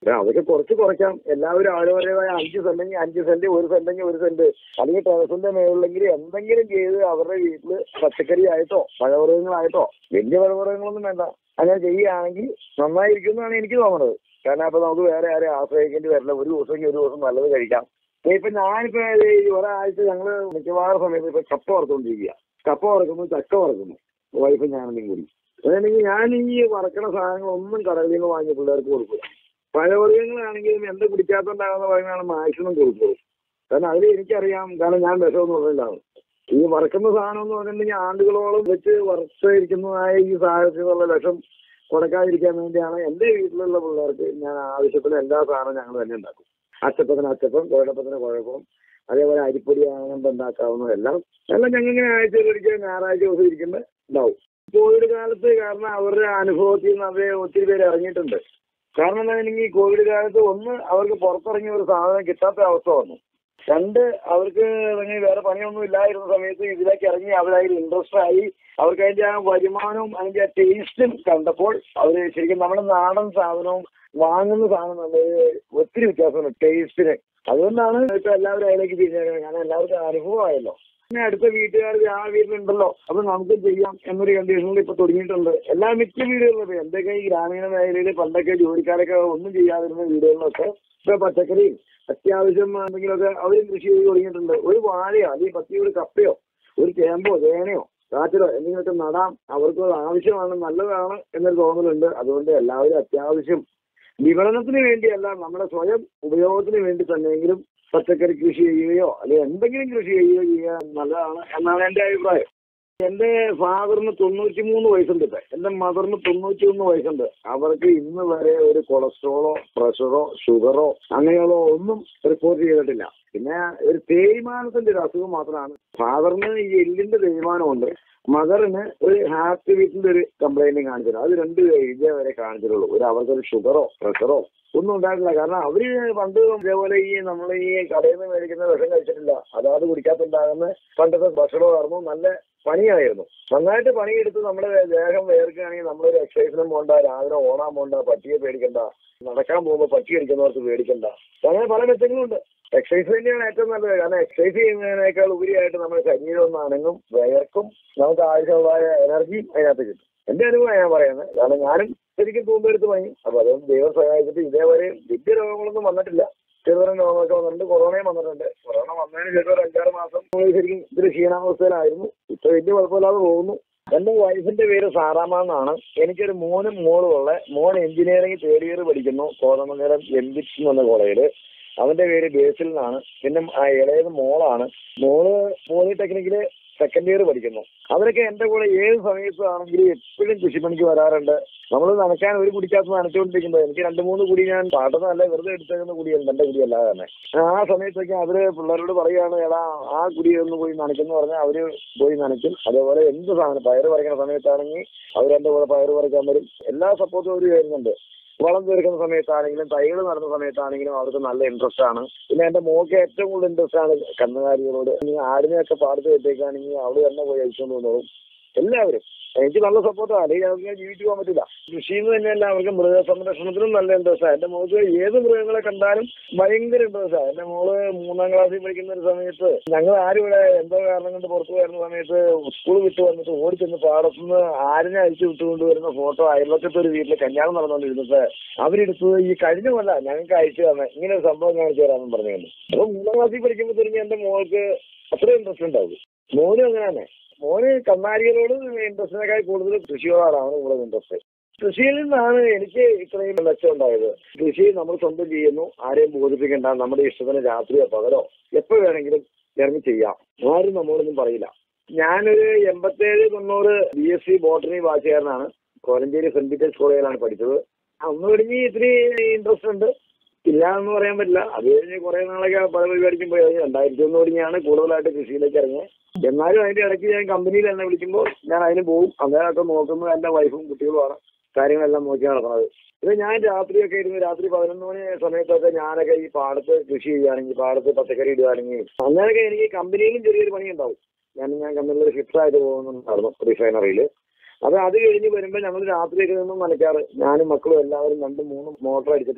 അതൊക്കെ കുറച്ച് കുറയ്ക്കാം. എല്ലാവരും അവരവരുടേതായ അഞ്ച് സെന്റെങ്കിൽ അഞ്ച് സെന്റ്, ഒരു സെന്റെങ്കിൽ ഒരു സെന്റ്, അല്ലെങ്കിൽ ടെറസിന്റെ മേളിലെങ്കിൽ എന്തെങ്കിലും ചെയ്ത് അവരുടെ വീട്ടില് പച്ചക്കറി ആയിട്ടോ പഴവർഗ്ഗങ്ങളായിട്ടോ, വലിയ പഴവർഗ്ഗങ്ങളൊന്നും വേണ്ട, അങ്ങനെ ചെയ്യുകയാണെങ്കിൽ നന്നായിരിക്കും എന്നാണ് എനിക്ക് തോന്നുന്നത്. കാരണം അപ്പൊ നമുക്ക് വേറെ ആരെയും ആശ്രയിക്കേണ്ടി വരില്ല. ഒരു ദിവസം ഒരു ദിവസം നല്ലത് കഴിക്കാം. ഇപ്പൊ ഞാനിപ്പോ ഒരാഴ്ച ഞങ്ങള് മിക്കവാറും സമയത്ത് ഇപ്പൊ കപ്പ വറുത്തോണ്ടിരിക്കുക. കപ്പ വറക്കുന്നു, ചക്ക വറക്കുന്നു, വൈഫ് ഞാനെന്തെങ്കിലും കൂടി. അതാണെങ്കിൽ ഞാൻ ഈ വറക്കണ സാധനങ്ങളൊന്നും കടകളിൽ നിന്ന് വാങ്ങിയ പിള്ളേർക്ക് കൊടുക്കുക. പഴവർഗ്ഗങ്ങളാണെങ്കിലും എന്ത് കുടിക്കാത്തോണ്ടാകുന്ന പറയുന്നതാണ് മാക്സിമം കൊടുക്കുന്നത്. കാരണം അതിൽ എനിക്കറിയാം, കാരണം ഞാൻ വിഷമൊന്നും പറഞ്ഞിട്ടാണ്. ഈ വറക്കുന്ന സാധനം എന്ന് പറഞ്ഞിട്ടുണ്ടെങ്കിൽ ആണ്ടുകളോളം വെച്ച് വറുത്തിരിക്കുന്നതായ ഈ സാധനത്തിനുള്ള വിഷം കൊടുക്കാതിരിക്കാൻ വേണ്ടിയാണ് എൻ്റെ വീട്ടിലുള്ള പിള്ളേർക്ക് ഞാൻ ആവശ്യത്തിന് എല്ലാ സാധനവും ഞങ്ങൾ തന്നെ ഉണ്ടാക്കും. അച്ചപ്പത്തിന് അച്ചപ്പം, കുഴപ്പത്തിന് കുഴപ്പം, അതേപോലെ അരിപ്പൊടി ആണെന്ന് ഉണ്ടാക്കാവുന്നതെല്ലാം എല്ലാം ഞങ്ങളിങ്ങനെ ആഴ്ചയിൽ ഒരിക്കൽ ഞായറാഴ്ച ദിവസം ഇരിക്കുമ്പോൾ ഉണ്ടാവും. കോവിഡ് കാലത്ത് കാരണം അവരുടെ അനുഭവത്തിൽ നിന്ന് അവരെ ഒത്തിരി പേര് ഇറങ്ങിയിട്ടുണ്ട്. കാരണം എന്താണെങ്കിൽ കോവിഡ് കാലത്ത് ഒന്ന് അവർക്ക് പുറത്തിറങ്ങിയ ഒരു സാധനം കിട്ടാത്ത അവസ്ഥ വന്നു. രണ്ട് അവർക്ക് വേറെ പണിയൊന്നും ഇല്ലായിരുന്ന സമയത്ത് ഇതിലേക്ക് ഇറങ്ങി അവരതിൽ ഇൻട്രസ്റ്റ് ആയി. അവർക്ക് അതിന്റെ ആ വരുമാനവും അതിന്റെ ആ ടേസ്റ്റും കണ്ടപ്പോൾ അവർ ശരിക്കും നമ്മുടെ നാടൻ സാധനവും വാങ്ങുന്ന സാധനം തമ്മിൽ ഒത്തിരി വ്യത്യാസമുണ്ട് ടേസ്റ്റിന്. അതുകൊണ്ടാണ് ഇപ്പൊ എല്ലാവരും അതിലേക്ക് തിരിഞ്ഞേക്കുന്നത്. കാരണം എല്ലാവർക്കും അനുഭവമായല്ലോ. പിന്നെ അടുത്ത വീട്ടുകാർ ആ വീട്ടിലുണ്ടല്ലോ, അപ്പൊ നമുക്ക് ചെയ്യാം എന്നൊരു കണ്ടീഷനിൽ ഇപ്പൊ തുടങ്ങിയിട്ടുണ്ട്. എല്ലാ മിക്ക വീടുകളിലും എന്തൊക്കെ ഈ ഗ്രാമീണ മേഖലയിൽ പണ്ടൊക്കെ ജോലിക്കാരൊക്കെ ഒന്നും ചെയ്യാതിരുന്ന വീടുകളിലൊക്കെ ഇപ്പൊ പച്ചക്കറിയും അത്യാവശ്യം എന്തെങ്കിലുമൊക്കെ അവരും കൃഷി ചെയ്ത് തുടങ്ങിയിട്ടുണ്ട്. ഒരു വാഴയോ അല്ലെങ്കിൽ പത്തിയൊരു കപ്പയോ ഒരു ചേമ്പോ ചേനയോ കാച്ചിലോ എന്തെങ്കിലുമൊക്കെ നടാം. അവർക്ക് ആവശ്യമാണ്, നല്ലതാണ് എന്നൊരു തോന്നലുണ്ട്. അതുകൊണ്ട് എല്ലാവരും അത്യാവശ്യം വിപണനത്തിന് വേണ്ടിയല്ല, നമ്മുടെ സ്വയം ഉപയോഗത്തിന് വേണ്ടി തന്നെയെങ്കിലും പച്ചക്കറി കൃഷി ചെയ്യുകയോ അല്ലെങ്കിൽ എന്തെങ്കിലും കൃഷി ചെയ്യുകയോ ചെയ്യാൻ നല്ലതാണ് എന്നാണ് എൻ്റെ അഭിപ്രായം. എൻ്റെ ഫാദറിന് തൊണ്ണൂറ്റി മൂന്ന് വയസ്സുണ്ട്. ഇപ്പം എൻ്റെ മദറിന് തൊണ്ണൂറ്റി ഒന്ന് വയസ്സുണ്ട്. അവർക്ക് ഇന്ന് വരെ ഒരു കൊളസ്ട്രോളോ പ്രഷറോ ഷുഗറോ അങ്ങനെയുള്ളോ ഒന്നും റിപ്പോർട്ട് ചെയ്തിട്ടില്ല. പിന്നെ ഒരു തേയ്മാനത്തിന്റെ ഒരു അസുഖം മാത്രമാണ്. ഫാദറിന് ഈ എല്ലിന്റെ തേയ്മാനമുണ്ട്, മദറിന് ഒരു ഹാർട്ട് ബീറ്റിന്റെ ഒരു കംപ്ലൈന്റും കാണിച്ചിട്ടുണ്ട്. അത് രണ്ട് ഇതേ വരെ കാണിച്ചിട്ടുള്ളൂ. ഒരു അവർക്കൊരു ഷുഗറോ പ്രഷറോ ഒന്നും ഉണ്ടായിട്ടില്ല. കാരണം അവര് പണ്ട് ഇതേപോലെ ഈ നമ്മൾ ഈ കടയിൽ നിന്ന് മേടിക്കുന്ന വിഷം കഴിച്ചിട്ടില്ല. അതാത് കുടിക്കാത്തുണ്ടാകുന്ന പണ്ടത്തെ ഭക്ഷണമായിരുന്നു. നല്ല പണിയായിരുന്നു. നന്നായിട്ട് പണിയെടുത്ത് നമ്മുടെ ദേഹം വേർക്കുകയാണെങ്കിൽ നമ്മളൊരു എക്സസൈസിനും പോകണ്ട, രാവിലെ ഓടാൻ പോകണ്ട, പട്ടിയെ പേടിക്കണ്ട, നടക്കാൻ പോകുമ്പോൾ പട്ടി അടിക്കുന്നവർക്ക് പേടിക്കണ്ട. അങ്ങനെ പല മെച്ചങ്ങളും ഉണ്ട്. എക്സസൈസ് തന്നെയാണ് ഏറ്റവും നല്ലത്. കാരണം എക്സസൈസ് ചെയ്യുന്നതിനേക്കാൾ ഉപരിയായിട്ട് നമ്മുടെ ശരീരം ഒന്ന് അനങ്ങും, വിയർക്കും, നമുക്ക് ആവശ്യമുള്ളതായ എനർജിയും അതിനകത്ത് കിട്ടും. എന്റെ അനുഭവം ഞാൻ പറയുന്നത്. കാരണം ഞാനും ശരിക്കും തൂമ്പെടുത്ത് പണി. അപ്പൊ അതുകൊണ്ട് ദൈവം സഹായിച്ചിട്ട് ഇതേവരെ വലിയ രോഗങ്ങളൊന്നും വന്നിട്ടില്ല. ചെറുതരം രോഗങ്ങളൊക്കെ വന്നിട്ടുണ്ട്. കൊറോണയും വന്നിട്ടുണ്ട്. കൊറോണ വന്നതിന് ശേഷം ഒരു അഞ്ചാറ് മാസം ശരിക്കും ഇത്തിരി ക്ഷീണാവസ്ഥയിലായിരുന്നു. ഇപ്പൊ വലിയ കുഴപ്പമില്ലാതെ പോകുന്നു. എന്റെ വൈഫിന്റെ പേര് സാറാമ്മ എന്നാണ്. എനിക്കൊരു മോനും മോളും ഉള്ള. മോൻ എഞ്ചിനീയറിംഗ് തേർഡ് ഇയർ പഠിക്കുന്നു കോതമംഗലം എം ബിറ്റ്സ് എന്ന് പറഞ്ഞ കോളേജില്. അവന്റെ പേര് ബേസിൽ എന്നാണ്. പിന്നെ ആ ഇളയത് മോളാണ്. മോള് പോളിടെക്നിക്കില് സെക്കൻഡ് ഇയർ പഠിക്കുന്നു. അവരൊക്കെ എന്റെ കൂടെ ഏത് സമയത്താണെങ്കിലും എപ്പോഴും കൃഷിപ്പണിക്ക് വരാറുണ്ട്. നമ്മൾ നനയ്ക്കാൻ ഒരു കുടിക്കകത്ത് നനച്ചുകൊണ്ടിരിക്കുമ്പോൾ എനിക്ക് രണ്ട് മൂന്ന് കുടി ഞാൻ പാട്ടൊന്നല്ല വെറുതെ എടുത്തേക്കുന്ന കുടിയുണ്ട്, എന്റെ കുടിയല്ലാതെ തന്നെ. ആ സമയത്തൊക്കെ അവര് പിള്ളേരോട് പറയുകയാണ്, എടാ ആ കുടി ഒന്ന് പോയി നനയ്ക്കുന്നു പറഞ്ഞാൽ അവര് പോയി നനയ്ക്കും. അതേപോലെ എന്ത് സാധനം പയറ് പറിക്കുന്ന സമയത്താണെങ്കിൽ അവരെന്റെ കൂടെ പയറ് പറിക്കാൻ വരും. എല്ലാ സപ്പോർട്ടും അവർ വരുന്നുണ്ട്. വളം തീർക്കുന്ന സമയത്താണെങ്കിലും തൈകൾ നടന്ന സമയത്താണെങ്കിലും അവർക്ക് നല്ല ഇൻട്രസ്റ്റ് ആണ്. പിന്നെ എന്റെ മോക്ക് ഏറ്റവും കൂടുതൽ ഇൻട്രസ്റ്റ് ആണ് കന്നുകാലികളോട്. ആടിനെയൊക്കെ പാടത്ത് വെച്ചേക്കാണെങ്കിൽ അവള് തന്നെ പോയി അയച്ചുകൊണ്ട് വന്നോളും. എല്ലാവരും എനിക്ക് നല്ല സപ്പോർട്ടാണ്. അല്ലെങ്കിൽ അവർക്ക് ഞാൻ ജീവിച്ചു പോകാൻ പറ്റില്ല. കൃഷിയിൽ നിന്ന് തന്നെയല്ല, അവർക്ക് മൃഗസംരക്ഷണത്തിനും നല്ല ഇൻട്രസ്റ്റാണ്. എന്റെ മോൾക്ക് ഏത് മൃഗങ്ങളെ കണ്ടാലും ഭയങ്കര ഇൻട്രസ്റ്റാണ്. എന്റെ മോള് മൂന്നാം ക്ലാസ്സിൽ പഠിക്കുന്ന ഒരു സമയത്ത് ഞങ്ങൾ ആരും ഇവിടെ എന്തോ കാരണം കൊണ്ട് പുറത്തു വരുന്ന സമയത്ത് സ്കൂൾ വിട്ട് വന്നിട്ട് ഓടിച്ചെന്ന് പാടത്തുനിന്ന് ആടിനെ അഴിച്ചു വിട്ടുകൊണ്ട് വരുന്ന ഫോട്ടോ അയൽവക്കത്തെ ഒരു വീട്ടിൽ കല്യാണം നടന്നുകൊണ്ടിരുന്നത് അവരെടുത്തത് ഈ കഴിഞ്ഞ കൊല്ല ഞങ്ങൾക്ക് അയച്ചു തന്നെ ഇങ്ങനെ ഒരു സംഭവം കാണിച്ചു തരാമെന്ന് പറഞ്ഞു. അപ്പൊ മൂന്നാം ക്ലാസ്സിൽ പഠിക്കുമ്പോൾ തുടങ്ങി എന്റെ മോൾക്ക് അത്രയും ഇൻട്രസ്റ്റ് ഉണ്ടാവും. മോനും അങ്ങനെ തന്നെ. മോന് കന്നാലികളോട് ഇൻട്രസ്റ്റിനേക്കാൾ കൂടുതൽ കൃഷിയോടാണ് അവന് കൂടുതൽ ഇൻട്രസ്റ്റ്. കൃഷിയിൽ നിന്നാണ് എനിക്ക് ഇത്രയും മെച്ചം ഉണ്ടായത്. കൃഷി നമ്മൾ സ്വന്തം ചെയ്യുന്നു, ആരെയും ബോധിപ്പിക്കേണ്ട, നമ്മുടെ ഇഷ്ടത്തിന് രാത്രിയോ പകലോ എപ്പോൾ വേണമെങ്കിലും ഇറങ്ങി ചെയ്യാം. ആരും നമ്മളൊന്നും പറയില്ല. ഞാനൊരു എൺപത്തേഴ് തൊണ്ണൂറ് ബി എസ് സി ബോട്ടണി വാച്ചുകാരനാണ്. കോലഞ്ചേരി സെന്റ് പീറ്റേഴ്സ് കോളേജിലാണ് പഠിച്ചത്. അന്ന് കഴിഞ്ഞ് ഇത്തിരി ഇൻട്രസ്റ്റ് ഉണ്ട്, ഇല്ല എന്ന് പറയാൻ പറ്റില്ല. അത് കഴിഞ്ഞ് കുറെ നാളൊക്കെ പല പരിപാടിക്കും പോയി. രണ്ടായിരത്തി ഒന്ന് തുടങ്ങിയാണ് കൂടുതലായിട്ട് കൃഷിയിലേക്ക് ഇറങ്ങിയത്. എന്നാലും അതിന്റെ ഇടയ്ക്ക് ഞാൻ കമ്പനിയിൽ എന്നെ വിളിക്കുമ്പോൾ ഞാൻ അതിന് പോകും. അന്നേരമൊക്കെ നോക്കുന്നത് എന്റെ വൈഫും കുട്ടികളുമാണ് കാര്യങ്ങളെല്ലാം നോക്കി നടക്കുന്നത്. ഇത് ഞാൻ രാത്രിയൊക്കെ ഇരുന്ന് രാത്രി പതിനൊന്ന് മണി സമയത്തൊക്കെ ഞാനൊക്കെ ഈ പാടത്ത് കൃഷി ചെയ്യുകയാണെങ്കിൽ, പാടത്ത് പച്ചക്കറി ഇടുകയാണെങ്കിൽ അങ്ങനെയൊക്കെ എനിക്ക് കമ്പനിയിലും ചെറിയൊരു പണി ഉണ്ടാവും. ഞാൻ ഞാൻ കമ്പനിയിൽ ഷിഫ്റ്റായിട്ട് പോകുന്നുണ്ടായിരുന്നു റിഫൈനറിയിൽ. അത് അത് കഴിഞ്ഞ് വരുമ്പോൾ ഞങ്ങൾ രാത്രിയൊക്കെ നിന്നും നനയ്ക്കാറ്. ഞാനും മക്കളും എല്ലാവരും രണ്ടും മൂന്നും മോട്ടർ അടിച്ചിട്ട്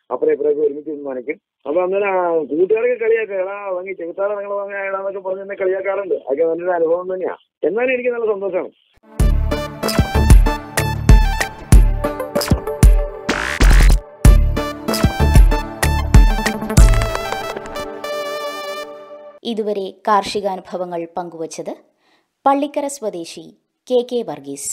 അപ്പുറം ഇപ്പുറമൊക്കെ ഒരുമിച്ച് നിന്ന് നനയ്ക്കും. അപ്പൊ അന്നേരം കൂട്ടുകാരൊക്കെ കളിയാക്കുക, എടാ വാങ്ങി ചെകുത്താറ നിങ്ങൾ വാങ്ങി ഏടാന്നൊക്കെ പറഞ്ഞ് എന്നെ കളിയാക്കാറുണ്ട്. അതൊക്കെ നല്ലൊരു അനുഭവം തന്നെയാണ്. എന്നാലും എനിക്ക് നല്ല സന്തോഷമാണ്. ഇതുവരെ കാർഷികാനുഭവങ്ങൾ പങ്കുവച്ചത് പള്ളിക്കര സ്വദേശി കെ കെ വർഗീസ്.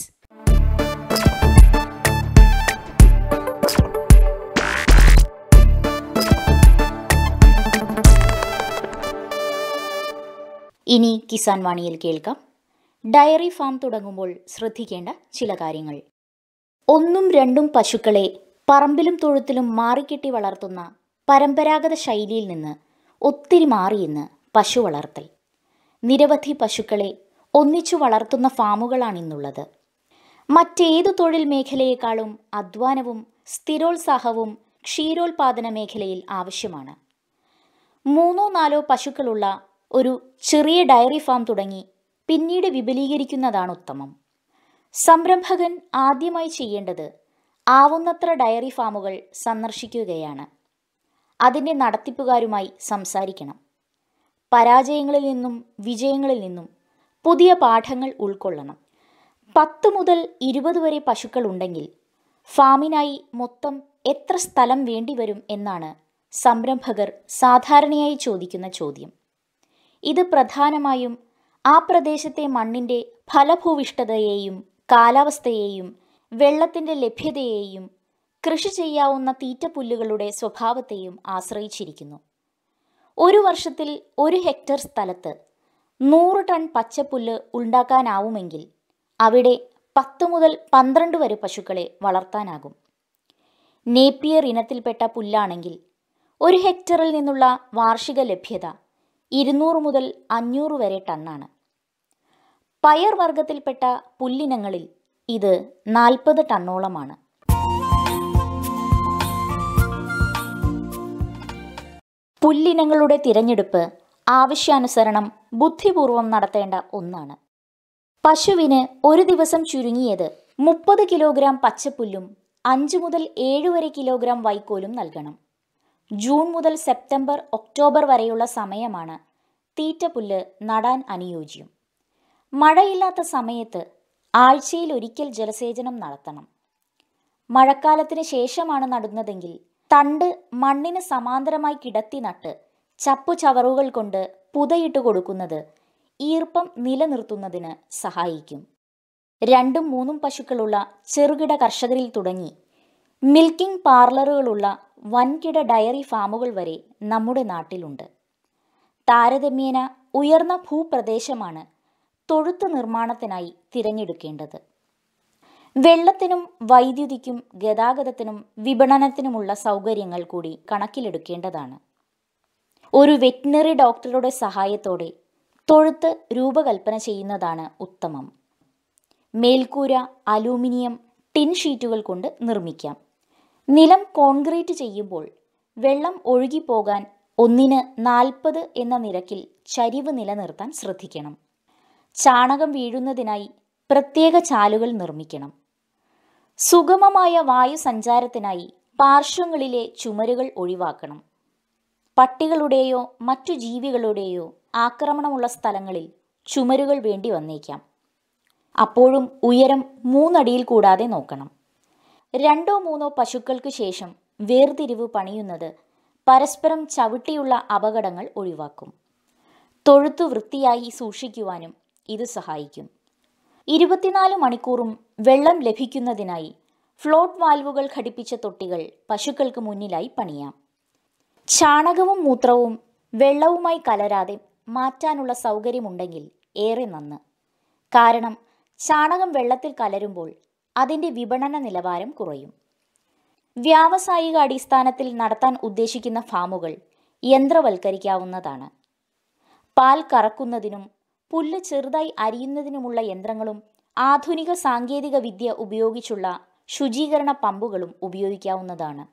ഇനി കിസാൻ വാണിയിൽ കേൾക്കാം ഡയറി ഫാം തുടങ്ങുമ്പോൾ ശ്രദ്ധിക്കേണ്ട ചില കാര്യങ്ങൾ. ഒന്നും രണ്ടും പശുക്കളെ പറമ്പിലും തൊഴുത്തിലും മാറിക്കെട്ടി വളർത്തുന്ന പരമ്പരാഗത ശൈലിയിൽ നിന്ന് ഒത്തിരി മാറിയെന്ന് പശു വളർത്തൽ. നിരവധി പശുക്കളെ ഒന്നിച്ചു വളർത്തുന്ന ഫാമുകളാണിന്നുള്ളത്. മറ്റേതു തൊഴിൽ മേഖലയെക്കാളും അധ്വാനവും സ്ഥിരോത്സാഹവും ക്ഷീരോത്പാദന മേഖലയിൽ ആവശ്യമാണ്. മൂന്നോ നാലോ പശുക്കളുള്ള ഒരു ചെറിയ ഡയറി ഫാം തുടങ്ങി പിന്നീട് വിപുലീകരിക്കുന്നതാണ് ഉത്തമം. സംരംഭകൻ ആദ്യമായി ചെയ്യേണ്ടത് ആവുന്നത്ര ഡയറി ഫാമുകൾ സന്ദർശിക്കുകയാണ്. അതിൻ്റെ നടത്തിപ്പുകാരുമായി സംസാരിക്കണം. പരാജയങ്ങളിൽ നിന്നും വിജയങ്ങളിൽ നിന്നും പുതിയ പാഠങ്ങൾ ഉൾക്കൊള്ളണം. പത്ത് മുതൽ ഇരുപത് വരെ പശുക്കൾ ഉണ്ടെങ്കിൽ ഫാമിനായി മൊത്തം എത്ര സ്ഥലം വേണ്ടിവരും എന്നാണ് സംരംഭകർ സാധാരണയായി ചോദിക്കുന്ന ചോദ്യം. ഇത് പ്രധാനമായും ആ പ്രദേശത്തെ മണ്ണിൻ്റെ ഫലഭൂവിഷ്ഠതയെയും കാലാവസ്ഥയെയും വെള്ളത്തിൻ്റെ ലഭ്യതയെയും കൃഷി ചെയ്യാവുന്ന തീറ്റപ്പുല്ലുകളുടെ സ്വഭാവത്തെയും ആശ്രയിച്ചിരിക്കുന്നു. ഒരു വർഷത്തിൽ ഒരു ഹെക്ടർ സ്ഥലത്ത് നൂറ് ടൺ പച്ചപ്പുല്ല് ഉണ്ടാക്കാനാവുമെങ്കിൽ അവിടെ പത്ത് മുതൽ പന്ത്രണ്ട് വരെ പശുക്കളെ വളർത്താനാകും. നേപ്പിയർ ഇനത്തിൽപ്പെട്ട പുല്ലാണെങ്കിൽ ഒരു ഹെക്ടറിൽ നിന്നുള്ള വാർഷിക ലഭ്യത ഇരുന്നൂറ് മുതൽ അഞ്ഞൂറ് വരെ ടണ്ണാണ്. പയർ വർഗത്തിൽപ്പെട്ട പുല്ലിനങ്ങളിൽ ഇത് നാൽപ്പത് ടണ്ണോളമാണ്. പുല്ലിനങ്ങളുടെ തിരഞ്ഞെടുപ്പ് ആവശ്യാനുസരണം ബുദ്ധിപൂർവം നടത്തേണ്ട ഒന്നാണ്. പശുവിന് ഒരു ദിവസം ചുരുങ്ങിയത് മുപ്പത് കിലോഗ്രാം പച്ചപ്പുല്ലും അഞ്ച് മുതൽ ഏഴ് വരെ കിലോഗ്രാം വൈക്കോലും നൽകണം. ജൂൺ മുതൽ സെപ്റ്റംബർ ഒക്ടോബർ വരെയുള്ള സമയമാണ് തീറ്റപ്പുല്ല് നടാൻ അനുയോജ്യം. മഴയില്ലാത്ത സമയത്ത് ആഴ്ചയിൽ ഒരിക്കൽ ജലസേചനം നടത്തണം. മഴക്കാലത്തിന് ശേഷമാണ് നടുന്നതെങ്കിൽ തണ്ട് മണ്ണിന് സമാന്തരമായി കിടത്തി നട്ട് ചപ്പുചവറുകൾ കൊണ്ട് പുതയിട്ട് കൊടുക്കുന്നത് ഈർപ്പം നിലനിർത്തുന്നതിന് സഹായിക്കും. രണ്ടും മൂന്നും പശുക്കളുള്ള ചെറുകിട കർഷകരിൽ തുടങ്ങി മിൽക്കിംഗ് പാർലറുകളുള്ള വൻകിട ഡയറി ഫാമുകൾ വരെ നമ്മുടെ നാട്ടിലുണ്ട്. താരതമ്യേന ഉയർന്ന ഭൂപ്രദേശമാണ് തൊഴുത്ത് നിർമ്മാണത്തിനായി തിരഞ്ഞെടുക്കേണ്ടത്. വെള്ളത്തിനും വൈദ്യുതിക്കും ഗതാഗതത്തിനും വിപണനത്തിനുമുള്ള സൗകര്യങ്ങൾ കൂടി കണക്കിലെടുക്കേണ്ടതാണ്. ഒരു വെറ്റിനറി ഡോക്ടറുടെ സഹായത്തോടെ തൊഴുത്ത് രൂപകൽപ്പന ചെയ്യുന്നതാണ് ഉത്തമം. മേൽക്കൂര അലൂമിനിയം ടിൻ ഷീറ്റുകൾ കൊണ്ട് നിർമ്മിക്കാം. നിലം കോൺക്രീറ്റ് ചെയ്യുമ്പോൾ വെള്ളം ഒഴുകിപ്പോകാൻ ഒന്നിന് നാൽപ്പത് എന്ന നിരക്കിൽ ചരിവ് നിലനിർത്താൻ ശ്രദ്ധിക്കണം. ചാണകം വീഴുന്നതിനായി പ്രത്യേക ചാലുകൾ നിർമ്മിക്കണം. സുഗമമായ വായു സഞ്ചാരത്തിനായി പാർശ്വങ്ങളിലെ ചുമരുകൾ ഒഴിവാക്കണം. പട്ടികളുടെയോ മറ്റു ജീവികളുടെയോ ആക്രമണമുള്ള സ്ഥലങ്ങളിൽ ചുമരുകൾ വേണ്ടി വന്നേക്കാം. അപ്പോഴും ഉയരം മൂന്നടിയിൽ കൂടാതെ നോക്കണം. രണ്ടോ മൂന്നോ പശുക്കൾക്ക് ശേഷം വേർതിരിവ് പണിയുന്നത് പരസ്പരം ചവിട്ടിയുള്ള അപകടങ്ങൾ ഒഴിവാക്കും. തൊഴുത്തു വൃത്തിയായി സൂക്ഷിക്കുവാനും ഇത് സഹായിക്കും. ഇരുപത്തിനാല് മണിക്കൂറും വെള്ളം ലഭിക്കുന്നതിനായി ഫ്ലോട്ട് വാൽവുകൾ ഘടിപ്പിച്ച തൊട്ടികൾ പശുക്കൾക്ക് മുന്നിലായി പണിയാം. ചാണകവും മൂത്രവും വെള്ളവുമായി കലരാതെ മാറ്റാനുള്ള സൗകര്യമുണ്ടെങ്കിൽ ഏറെ നന്ന്. കാരണം ചാണകം വെള്ളത്തിൽ കലരുമ്പോൾ അതിൻ്റെ വിപണന നിലവാരം കുറയും. വ്യാവസായിക അടിസ്ഥാനത്തിൽ നടത്താൻ ഉദ്ദേശിക്കുന്ന ഫാമുകൾ യന്ത്രവൽക്കരിക്കാവുന്നതാണ്. പാൽ കറക്കുന്നതിനും പുല്ല് ചെറുതായി അരിയുന്നതിനുമുള്ള യന്ത്രങ്ങളും ആധുനിക സാങ്കേതിക വിദ്യ ഉപയോഗിച്ചുള്ള ശുചീകരണ പമ്പുകളും ഉപയോഗിക്കാവുന്നതാണ്.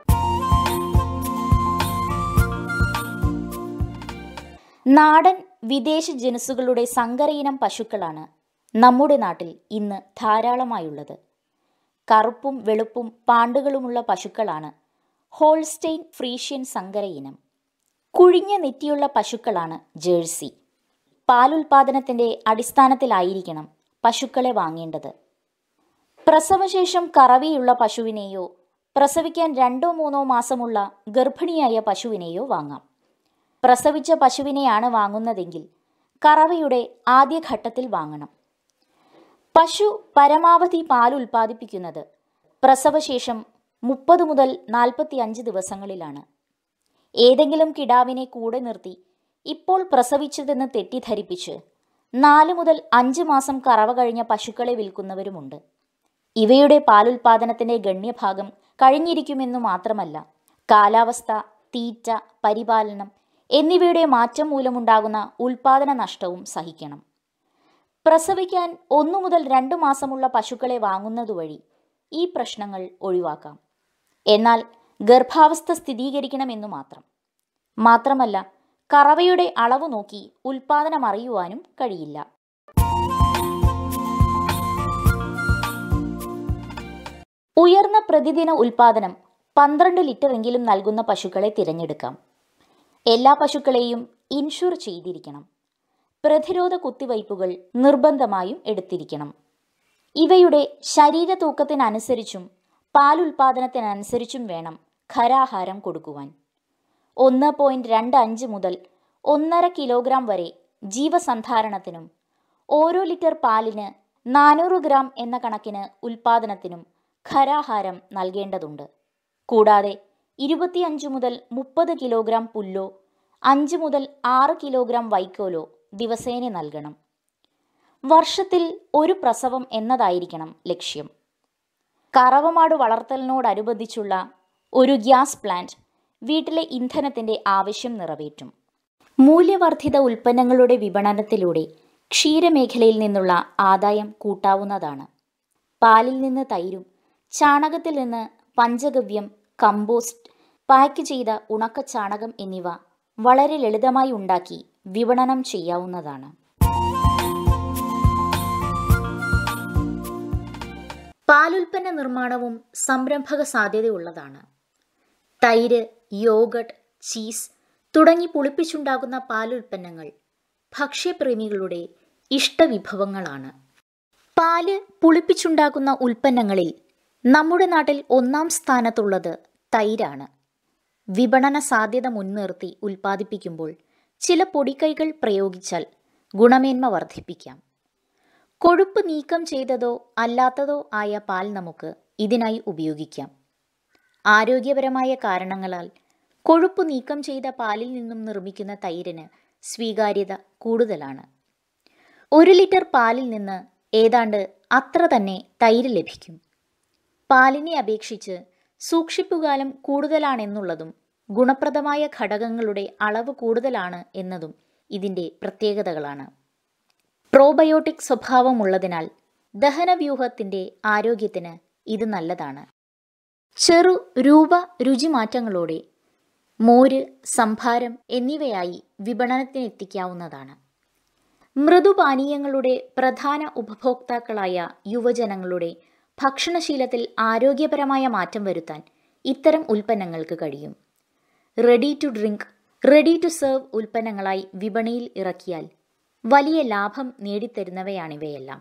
നാടൻ വിദേശ ജനുസുകളുടെ സങ്കരയിനം പശുക്കളാണ് നമ്മുടെ നാട്ടിൽ ഇന്ന് ധാരാളമായുള്ളത്. കറുപ്പും വെളുപ്പും പാണ്ടുകളുമുള്ള പശുക്കളാണ് ഹോൾസ്റ്റെയിൻ ഫ്രീഷ്യൻ സങ്കര ഇനം. കുഴിഞ്ഞ നെറ്റിയുള്ള പശുക്കളാണ് ജേഴ്സി. പാലുൽപാദനത്തിൻ്റെ അടിസ്ഥാനത്തിലായിരിക്കണം പശുക്കളെ വാങ്ങേണ്ടത്. പ്രസവശേഷം കറവിയുള്ള പശുവിനെയോ പ്രസവിക്കാൻ രണ്ടോ മൂന്നോ മാസമുള്ള ഗർഭിണിയായ പശുവിനെയോ വാങ്ങാം. പ്രസവിച്ച പശുവിനെയാണ് വാങ്ങുന്നതെങ്കിൽ കറവയുടെ ആദ്യഘട്ടത്തിൽ വാങ്ങണം. പശു പരമാവധി പാൽ ഉൽപ്പാദിപ്പിക്കുന്നത് പ്രസവശേഷം മുപ്പത് മുതൽ നാൽപ്പത്തി അഞ്ച് ദിവസങ്ങളിലാണ്. ഏതെങ്കിലും കിടാവിനെ കൂടെ നിർത്തി ഇപ്പോൾ പ്രസവിച്ചതെന്ന് തെറ്റിദ്ധരിപ്പിച്ച് നാല് മുതൽ അഞ്ച് മാസം കറവ കഴിഞ്ഞ പശുക്കളെ വിൽക്കുന്നവരുമുണ്ട്. ഇവയുടെ പാലുൽപാദനത്തിൻ്റെ ഗണ്യഭാഗം കഴിഞ്ഞിരിക്കുമെന്നു മാത്രമല്ല, കാലാവസ്ഥ, തീറ്റ, പരിപാലനം എന്നിവയുടെ മാറ്റം മൂലമുണ്ടാകുന്ന ഉൽപാദന നഷ്ടവും സഹിക്കണം. പ്രസവിക്കാൻ ഒന്നു മുതൽ രണ്ട് മാസമുള്ള പശുക്കളെ വാങ്ങുന്നതുവഴി ഈ പ്രശ്നങ്ങൾ ഒഴിവാക്കാം. എന്നാൽ ഗർഭാവസ്ഥ സ്ഥിരീകരിക്കണമെന്നു മാത്രം. മാത്രമല്ല, കറവയുടെ അളവ് നോക്കി ഉൽപാദനം അറിയുവാനും കഴിയില്ല. ഉയർന്ന പ്രതിദിന ഉൽപാദനം പന്ത്രണ്ട് ലിറ്ററെങ്കിലും നൽകുന്ന പശുക്കളെ തിരഞ്ഞെടുക്കാം. എല്ലാ പശുക്കളെയും ഇൻഷുർ ചെയ്തിരിക്കണം. പ്രതിരോധ കുത്തിവയ്പ്പുകൾ നിർബന്ധമായും എടുത്തിരിക്കണം. ഇവയുടെ ശരീര തൂക്കത്തിനനുസരിച്ചും പാലുൽപാദനത്തിനനുസരിച്ചും വേണം ഖരാഹാരം കൊടുക്കുവാൻ. ഒന്ന് പോയിന്റ് രണ്ട് അഞ്ച് മുതൽ ഒന്നര കിലോഗ്രാം വരെ ജീവസന്ധാരണത്തിനും ഓരോ ലിറ്റർ പാലിന് നാനൂറ് ഗ്രാം എന്ന കണക്കിന് ഉൽപാദനത്തിനും ഖരാഹാരം നൽകേണ്ടതുണ്ട്. കൂടാതെ ഇരുപത്തിയഞ്ച് മുതൽ മുപ്പത് കിലോഗ്രാം പുല്ലോ അഞ്ച് മുതൽ ആറ് കിലോഗ്രാം വൈക്കോലോ ദിവസേന നൽകണം. വർഷത്തിൽ ഒരു പ്രസവം എന്നതായിരിക്കണം ലക്ഷ്യം. കറവമാട് വളർത്തലിനോടനുബന്ധിച്ചുള്ള ഒരു ഗ്യാസ് പ്ലാന്റ് വീട്ടിലെ ഇന്ധനത്തിൻ്റെ ആവശ്യം നിറവേറ്റും. മൂല്യവർദ്ധിത ഉൽപ്പന്നങ്ങളുടെ വിപണനത്തിലൂടെ ക്ഷീരമേഖലയിൽ നിന്നുള്ള ആദായം കൂട്ടാവുന്നതാണ്. പാലിൽ നിന്ന് തൈരും ചാണകത്തിൽ നിന്ന് പഞ്ചഗവ്യം, കമ്പോസ്റ്റ്, പാക്ക് ചെയ്ത ഉണക്ക ചാണകം എന്നിവ വളരെ ലളിതമായി ഉണ്ടാക്കി വിപണനം ചെയ്യാവുന്നതാണ്. പാലുൽപ്പന്ന നിർമ്മാണവും സംരംഭക സാധ്യതയുള്ളതാണ്. തൈര്, യോഗട്ട്, ചീസ് തുടങ്ങി പുളിപ്പിച്ചുണ്ടാകുന്ന പാലുൽപ്പന്നങ്ങൾ ഭക്ഷ്യപ്രേമികളുടെ ഇഷ്ടവിഭവങ്ങളാണ്. പാല് പുളിപ്പിച്ചുണ്ടാക്കുന്ന ഉൽപ്പന്നങ്ങളിൽ നമ്മുടെ നാട്ടിൽ ഒന്നാം സ്ഥാനത്തുള്ളത് തൈരാണ്. വിപണന സാധ്യത മുൻനിർത്തി ഉൽപ്പാദിപ്പിക്കുമ്പോൾ ചില പൊടിക്കൈകൾ പ്രയോഗിച്ചാൽ ഗുണമേന്മ വർദ്ധിപ്പിക്കാം. കൊഴുപ്പ് നീക്കം ചെയ്തതോ അല്ലാത്തതോ ആയ പാൽ നമുക്ക് ഇതിനായി ഉപയോഗിക്കാം. ആരോഗ്യപരമായ കാരണങ്ങളാൽ കൊഴുപ്പ് നീക്കം ചെയ്ത പാലിൽ നിന്നും നിർമ്മിക്കുന്ന തൈരിന് സ്വീകാര്യത കൂടുതലാണ്. ഒരു ലിറ്റർ പാലിൽ നിന്ന് ഏതാണ്ട് അത്ര തന്നെ തൈര് ലഭിക്കും. പാലിനെ അപേക്ഷിച്ച് സൂക്ഷിപ്പുകാലം കൂടുതലാണെന്നുള്ളതും ഗുണപ്രദമായ ഘടകങ്ങളുടെ അളവ് കൂടുതലാണ് എന്നതും ഇതിൻ്റെ പ്രത്യേകതകളാണ്. പ്രോബയോട്ടിക് സ്വഭാവമുള്ളതിനാൽ ദഹനവ്യൂഹത്തിൻ്റെ ആരോഗ്യത്തിന് ഇത് നല്ലതാണ്. ചെറു രൂപ രുചിമാറ്റങ്ങളോടെ മോര്, സംഭാരം എന്നിവയായി വിപണനത്തിനെത്തിക്കാവുന്നതാണ്. മൃദുപാനീയങ്ങളുടെ പ്രധാന ഉപഭോക്താക്കളായ യുവജനങ്ങളുടെ ഭക്ഷണശീലത്തിൽ ആരോഗ്യപരമായ മാറ്റം വരുത്താൻ ഇത്തരം ഉൽപ്പന്നങ്ങൾക്ക് കഴിയും. Ready to drink, ready to serve ഉൽപ്പന്നങ്ങളായി വിപണിയിൽ ഇറക്കിയാൽ വലിയ ലാഭം നേടിത്തരുന്നവയാണിവയെല്ലാം.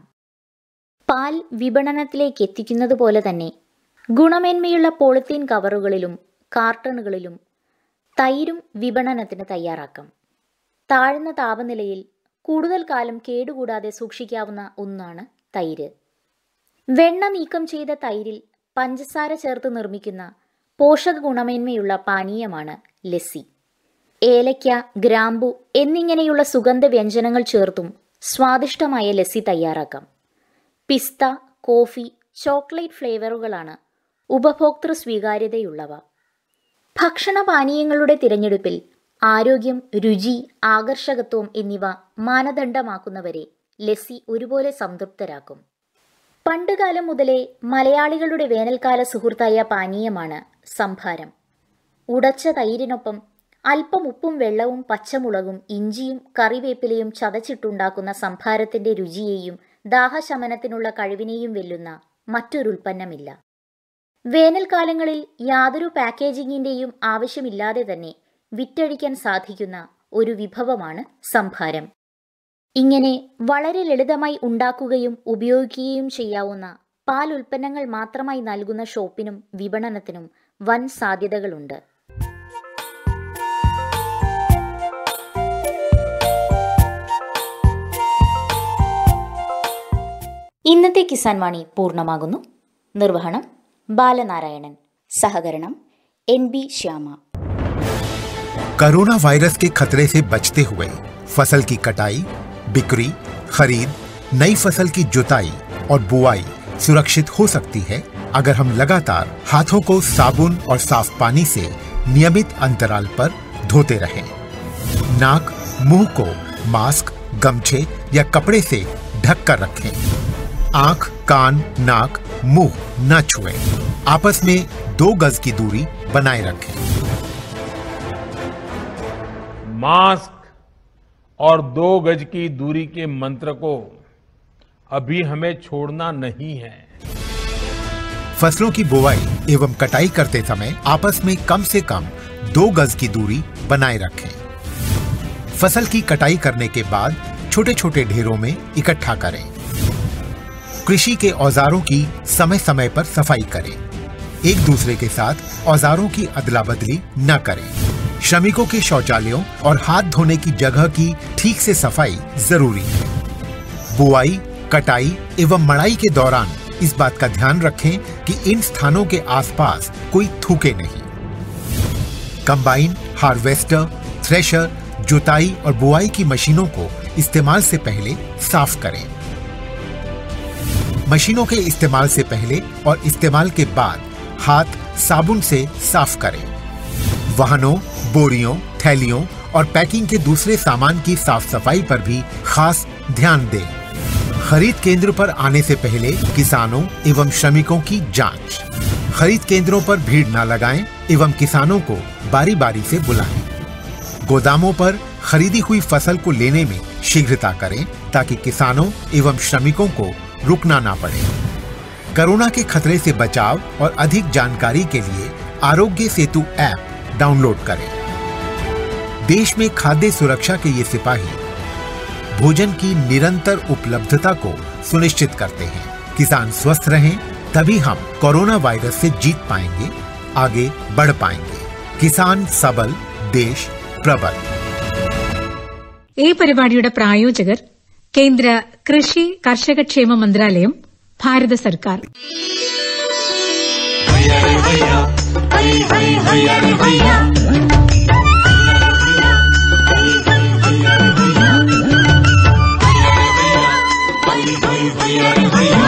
പാൽ വിപണനത്തിലേക്ക് എത്തിക്കുന്നത് പോലെ തന്നെ ഗുണമേന്മയുള്ള പോളിത്തീൻ കവറുകളിലും കാർട്ടണുകളിലും തൈരും വിപണനത്തിന് തയ്യാറാക്കാം. താഴ്ന്ന താപനിലയിൽ കൂടുതൽ കാലം കേടുകൂടാതെ സൂക്ഷിക്കാവുന്ന ഒന്നാണ് തൈര്. വെണ്ണ നീക്കം ചെയ്ത തൈരിൽ പഞ്ചസാര ചേർത്ത് നിർമ്മിക്കുന്ന പോഷക ഗുണമേന്മയുള്ള പാനീയമാണ് ലസ്സി. ഏലയ്ക്ക, ഗ്രാമ്പു എന്നിങ്ങനെയുള്ള സുഗന്ധ വ്യഞ്ജനങ്ങൾ ചേർത്തും സ്വാദിഷ്ടമായ ലസ്സി തയ്യാറാക്കാം. പിസ്ത, കോഫി, ചോക്ലേറ്റ് ഫ്ലേവറുകളാണ് ഉപഭോക്തൃ സ്വീകാര്യതയുള്ളവ. ഭക്ഷണപാനീയങ്ങളുടെ തിരഞ്ഞെടുപ്പിൽ ആരോഗ്യം, രുചി, ആകർഷകത്വം എന്നിവ മാനദണ്ഡമാക്കുന്നവരെ ലസ്സി ഒരുപോലെ സംതൃപ്തരാക്കും. പണ്ടുകാലം മുതലേ മലയാളികളുടെ വേനൽക്കാല സുഹൃത്തായ പാനീയമാണ് സംഭാരം. ഉടച്ച തൈരിനൊപ്പം അല്പം ഉപ്പും വെള്ളവും പച്ചമുളകും ഇഞ്ചിയും കറിവേപ്പിലയും ചതച്ചിട്ടുണ്ടാക്കുന്ന സംഭാരത്തിൻ്റെ രുചിയെയും ദാഹശമനത്തിനുള്ള കഴിവിനെയും വെല്ലുന്ന മറ്റൊരു ഉൽപ്പന്നമില്ല. വേനൽക്കാലങ്ങളിൽ യാതൊരു പാക്കേജിങ്ങിന്റെയും ആവശ്യമില്ലാതെ തന്നെ വിറ്റഴിക്കാൻ സാധിക്കുന്ന ഒരു വിഭവമാണ് സംഭാരം. ഇങ്ങനെ വളരെ ലളിതമായി ഉണ്ടാക്കുകയും ഉപയോഗിക്കുകയും ചെയ്യാവുന്ന പാൽ ഉൽപ്പന്നങ്ങൾ മാത്രമായി നൽകുന്ന ഷോപ്പിനും വിപണനത്തിനും വൻ സാധ്യതകളുണ്ട്. ഇന്നത്തെ കിസാൻ വാണി പൂർണ്ണമാകുന്നു. നിർവഹണം ബാലനാരായണൻ, സഹകരണം N B Shyama. Corona virus के खतरे से बचते हुए फसल की कटाई, बिक्री, खरीद, नई फसल की जुताई और बुआई सुरक्षित हो सकती है अगर हम लगातार हाथों को साबुन और साफ पानी से नियमित अंतराल पर धोते रहें। नाक, मुंह को मास्क, गमछे या कपड़े से ढक कर रखें। आंख, कान, नाक, मुंह न छुएं। आपस में दो गज की दूरी बनाए रखें। मास्क और दो गज की दूरी के मंत्र को अभी हमें छोड़ना नहीं है। फसलों की बुवाई एवं कटाई करते समय आपस में कम से कम दो गज की दूरी बनाए रखें। फसल की कटाई करने के बाद छोटे छोटे ढेरों में इकट्ठा करें। कृषि के औजारों की समय समय पर सफाई करें। एक दूसरे के साथ औजारों की अदला बदली न करें। श्रमिकों के शौचालयों और हाथ धोने की जगह की ठीक से सफाई जरूरी है। बुआई, कटाई एवं मड़ाई के दौरान इस बात का ध्यान रखें कि इन स्थानों के आसपास कोई थूके नहीं। कंबाइन, हार्वेस्टर, थ्रेशर, जुताई और बुआई की मशीनों को इस्तेमाल से पहले साफ करें। मशीनों के इस्तेमाल से पहले और इस्तेमाल के बाद हाथ साबुन से साफ करें। वाहनों, बोरियों, थैलियों और पैकिंग के दूसरे सामान की साफ सफाई पर भी खास ध्यान दें। खरीद केंद्र पर आने से पहले किसानों एवं श्रमिकों की जांच। खरीद केंद्रों पर भीड़ न लगाएं एवं किसानों को बारी बारी से बुलाएं। गोदामों पर खरीदी हुई फसल को लेने में शीघ्रता करें ताकि किसानों एवं श्रमिकों को रुकना ना पड़े। कोरोना के खतरे से बचाव और अधिक जानकारी के लिए आरोग्य सेतु ऐप डाउनलोड करें। देश में खाद्य सुरक्षा के ये सिपाही भोजन की निरंतर उपलब्धता को सुनिश्चित करते हैं। किसान स्वस्थ रहें तभी हम कोरोना वायरस से जीत पाएंगे, आगे बढ़ पाएंगे। किसान सबल, देश प्रबल। ഈ പരിപാടിയുടെ പ്രായോജകർ കേന്ദ്ര കൃഷി കർഷകക്ഷേമ മന്ത്രാലയം, ഭാരത സർക്കാർ. Hey, hey, hey, hey, hey.